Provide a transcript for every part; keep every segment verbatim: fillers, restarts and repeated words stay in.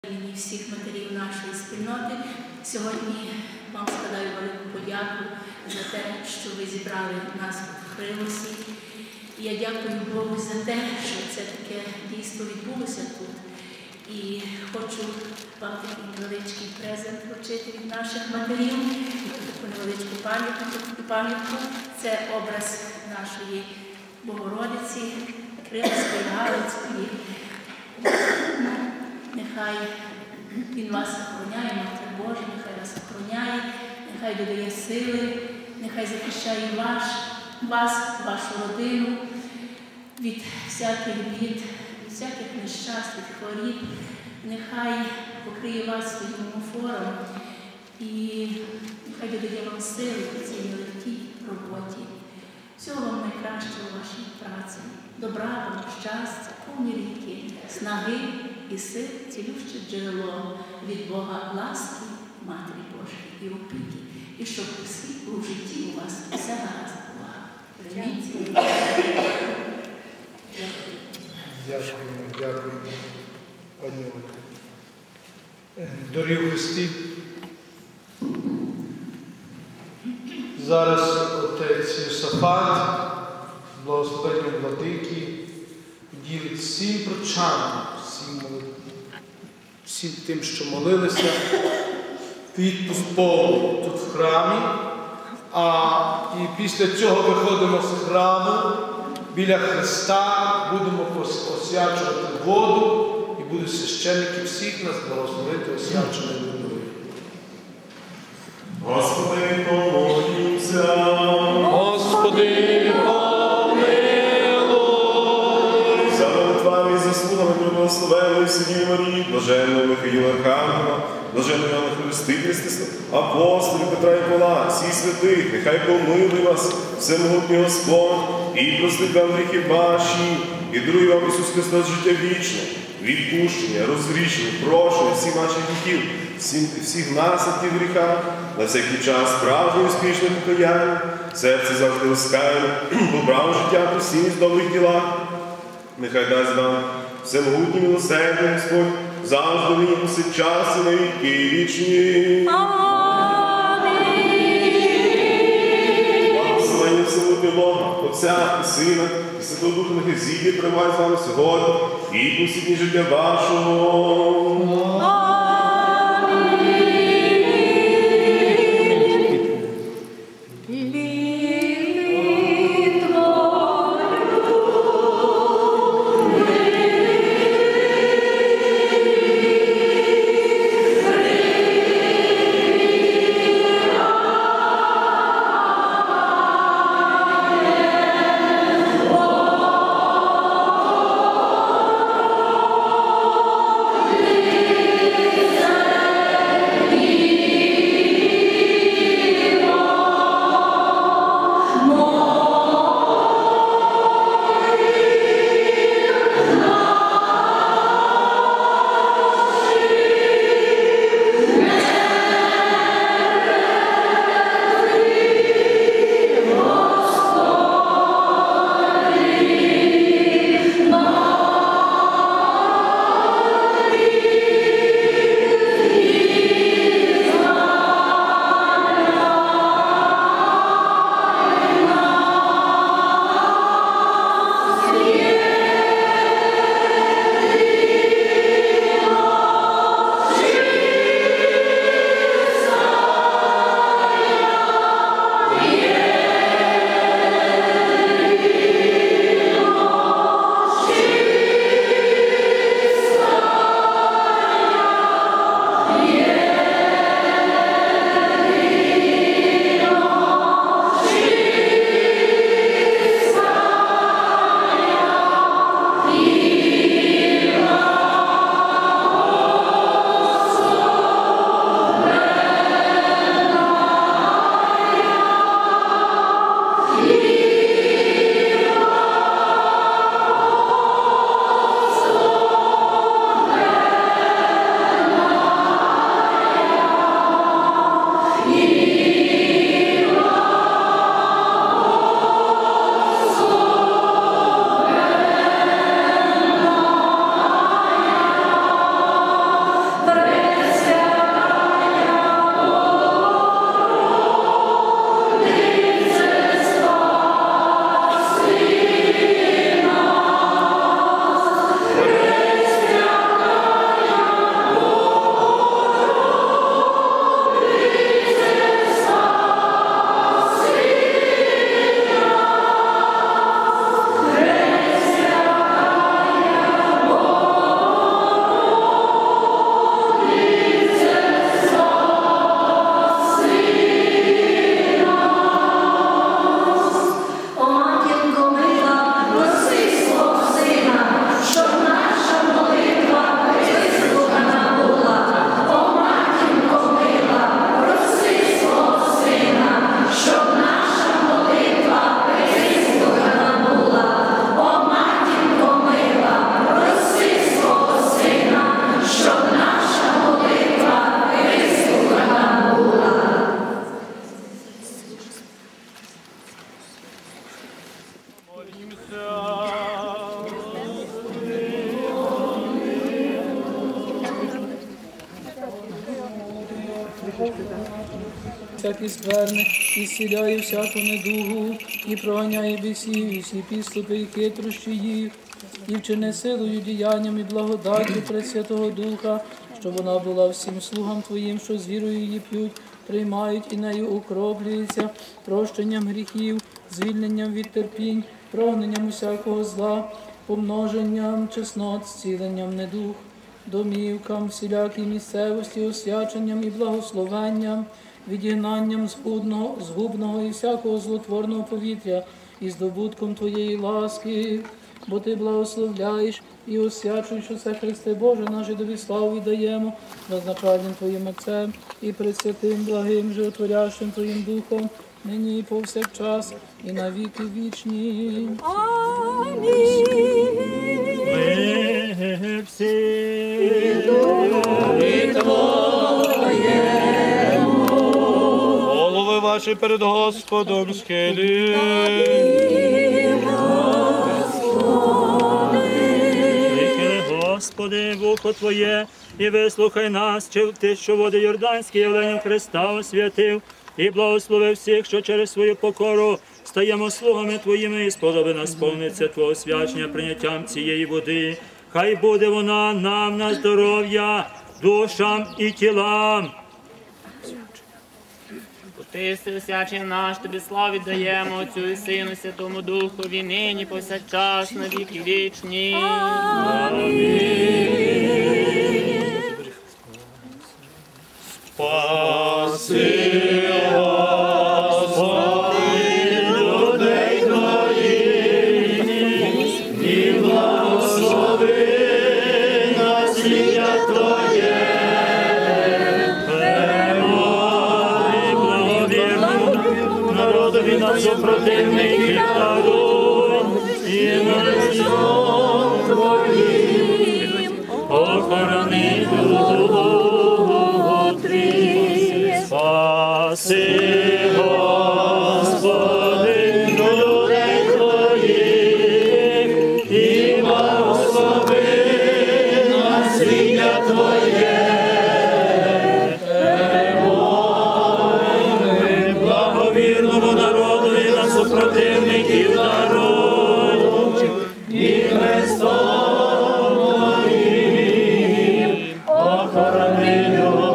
імені всіх матерів нашої спільноти. Сьогодні вам складаю велику подяку за те, що ви зібрали нас в Хривосі. І я дякую Богу за те, що це таке дійство відбулося тут. І хочу вам такий невеличкий презент вручити від наших матерів, таку невеличку пам'ятку. Це образ нашої Богородиці, Кримської, Галицької. Нехай Він вас охороняє, Матір Божа, нехай вас охороняє, нехай додає сили, нехай захищає ваш, вас, вашу родину від всяких бід, від всяких нещасть, від хворіб. Нехай покриє вас своїм омофором і нехай додає вам сили в цій нелегкій роботі. Всього вам найкращого у вашій праці, добра вам, щастя, повні ріки, снаги і сил, цілюще джерело від Бога ласки, Матері Божої і опіки. І щоб усі у житті у вас все гаразд була. Дякуємо, дякуємо, пані Ольга. Дорогі гості, зараз отець Йосафат, благословення владики, ділить всім прочанам, всім, всім тим, що молилися, відпуск повний тут в храмі. А і після цього виходимо з храму, біля Христа, будемо освячувати воду, і будуть священники всіх нас благословити освяченою водою. Господи, помолімся. Господи, помилуй. За молитвами і заслугами преблагословенної Всесвятої Марії, блаженного Михаїла Архангела, блаженного Іоанна Хрестителя, апостолів Петра і Павла, всіх святих, нехай помилує вас всемогутній Господь і простить вам гріхи ваші, і дарує вам Ісус Христос життя вічне, відпущення, розгрішення, прощення всіх ваших гріхів, всіх наслідків гріха, на всякий час справжнього і успішного покаяння, серце завжди ласкаве, добра життя постійність в добрих ділах. Нехай дасть вам всемогутній милосердний Господь, завжди нині повсякчас і на віки вічні. Благословення всемогутнього Бога, Отця і Сина, і Святого Духа, нехай зійде перебуває з вами сьогодні і по всі дні життя вашого. Thank you. всякі скверни, і зціляє всяку недугу, і проганяє бісів, і всі підступи, і хитрощі їх, і вчини силою, діянням і благодаттю Пресвятого Духа, щоб вона була всім слугам Твоїм, що з вірою її п'ють, приймають і нею укроплюються, прощенням гріхів, звільненням від терпінь, прогненням усякого зла, помноженням чеснот, зціленням недух, домівкам, всілякій місцевості, освяченням і благословенням, відігнанням згубного, згубного і всякого злотворного повітря і здобутком Твоєї ласки, бо Ти благословляєш і освячуєш усе, Христе Боже, наше Тобі славу віддаємо, назначальним Твоїм Отцем і пресвятим, благим, животворящим Твоїм Духом, нині і повсякчас, і на віки вічні. Амінь. Ми всі Духові Твоєму, голови ваші перед Господом схилі. Прихили, Господи, вухо Твоє, і вислухай нас, чи Ти, що води Йорданські явленням Христа освятив, і благослови всіх, що через свою покору стаємо слугами Твоїми, і сподоби нас сповниться Твого свячення прийняттям цієї води. Хай буде вона нам на здоров'я, душам і тілам. Ти всячий наш, Тобі славу віддаємо, Отцю і Сину, Святому Духові, нині повсякчас, на віки вічні. Амінь. Спаси, Господи, людей Твоїх, і благослови насліддя Твоє. Перемоги, благовірну народові на супротивників даруй, і нацьом Твоїм охорони душу. Спаси, Господи, людей Твоїх, і благослови насліддя Твоє. Перемоги, благовірному народові на супротивників даруй, і Христом Твоїм охорони його.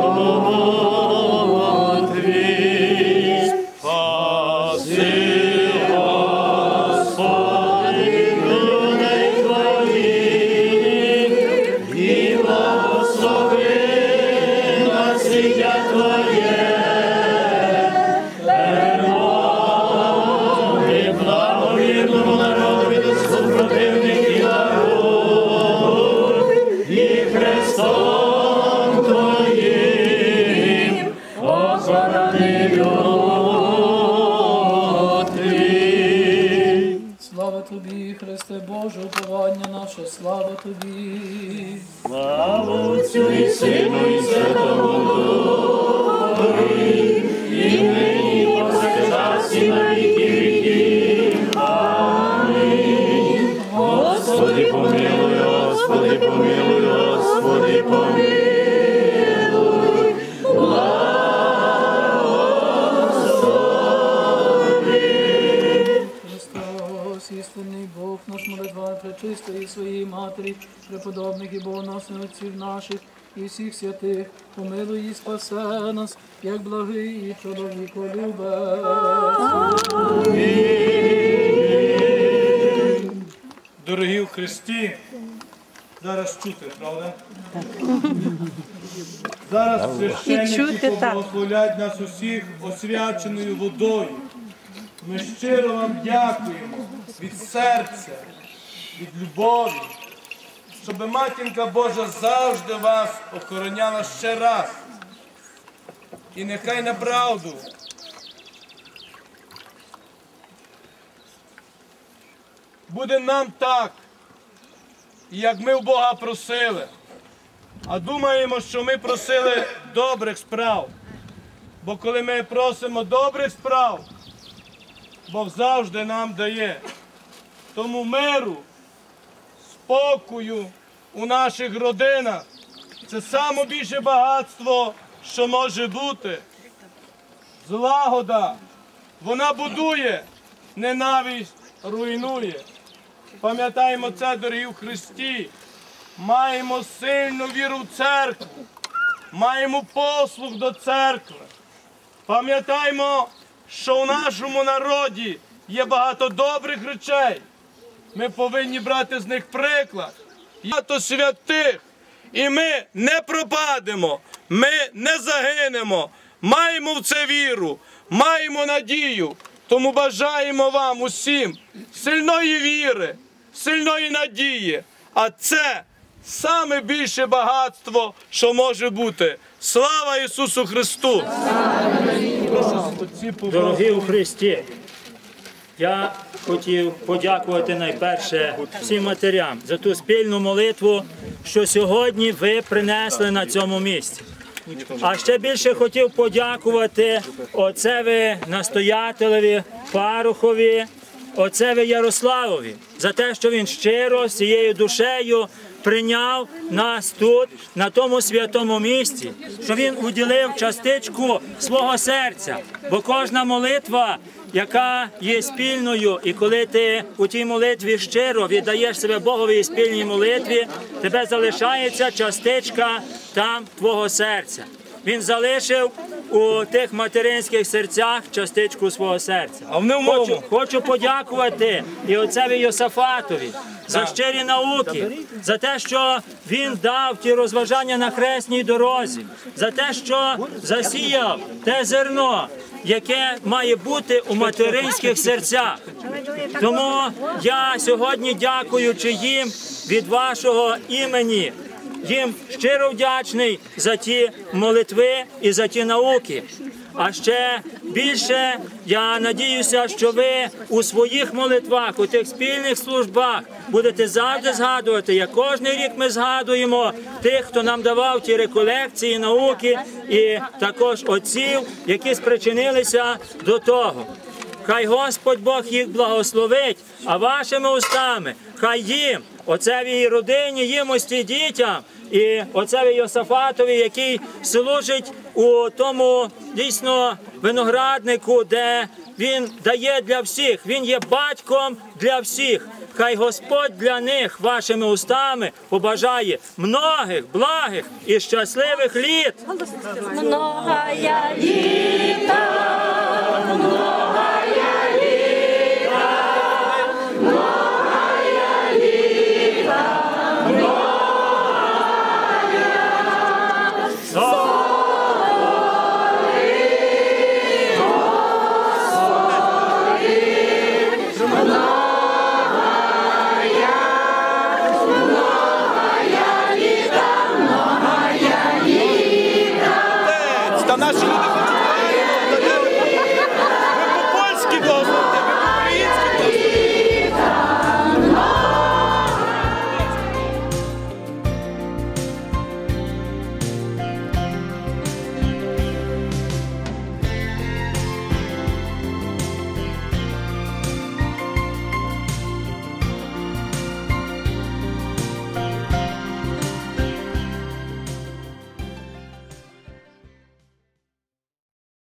Слава Тобі, Христе Боже, уповання наше, слава Тобі. Слава Отцю і Сину і Святому Духові, і нині і повсякчас і на віки віків. Амінь. Господи, помилуй, Господи, помилуй, Господи, помилуй. Істинний Бог, наш молитва пречистої своїй Матері, преподобних і богоносних отців наших і всіх святих, помилуй і спасе нас, як благий і чоловіколюбець. Дорогі в Христі, зараз чути, правда? Зараз священники поблагословлять нас усіх освяченою водою. Ми щиро вам дякуємо від серця, від любові, щоб Матінка Божа завжди вас охороняла ще раз. І нехай на правду буде нам так, як ми в Бога просили. А думаємо, що ми просили добрих справ. Бо коли ми просимо добрих справ, Бог завжди нам дає. Тому миру, спокою у наших родинах – це найбільше багатство, що може бути. Злагода, вона будує, ненависть руйнує. Пам'ятаємо це, дорогі в Христі. Маємо сильну віру в церкву, маємо послух до церкви. Пам'ятаємо, що в нашому народі є багато добрих речей. Ми повинні брати з них приклад. Багато святих. І ми не пропадемо, ми не загинемо. Маємо в це віру, маємо надію. Тому бажаємо вам усім сильної віри, сильної надії. А це саме більше багатство, що може бути. Слава Ісусу Христу! Дорогі у Христі, я хотів подякувати найперше всім матерям за ту спільну молитву, що сьогодні ви принесли на цьому місці. А ще більше хотів подякувати отцеві настоятелеві, парохові, отцеві Ярославові за те, що він щиро, з цією душею прийняв нас тут, на тому святому місці, що він уділив частичку свого серця, бо кожна молитва, яка є спільною, і коли ти у тій молитві щиро віддаєш себе Богові і спільній молитві, тебе залишається частичка там твого серця. Він залишив у тих материнських серцях частичку свого серця. А в немому? Хочу, хочу подякувати і отцеві Йосафатові за щирі науки, за те, що він дав ті розважання на хресній дорозі, за те, що засіяв те зерно, яке має бути у материнських серцях. Тому я сьогодні, дякуючи їм від вашого імені, їм щиро вдячний за ті молитви і за ті науки. А ще більше я надіюся, що ви у своїх молитвах, у тих спільних службах будете завжди згадувати, як кожен рік ми згадуємо тих, хто нам давав ті реколекції, науки і також отців, які спричинилися до того. Хай Господь Бог їх благословить, а вашими устами, хай їм, отцевій родині, їм усі дітям, і отцеві Йосафатові, який служить у тому дійсно винограднику, де він дає для всіх, він є батьком для всіх. Хай Господь для них вашими устами побажає многих, благих і щасливих літ. Многая літа, многая літа, многая літа, многая. Та наші